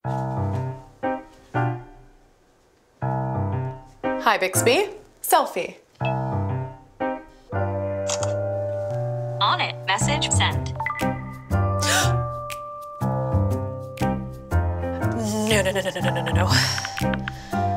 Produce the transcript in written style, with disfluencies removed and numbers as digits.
Hi, Bixby. Selfie. On it. Message sent. No.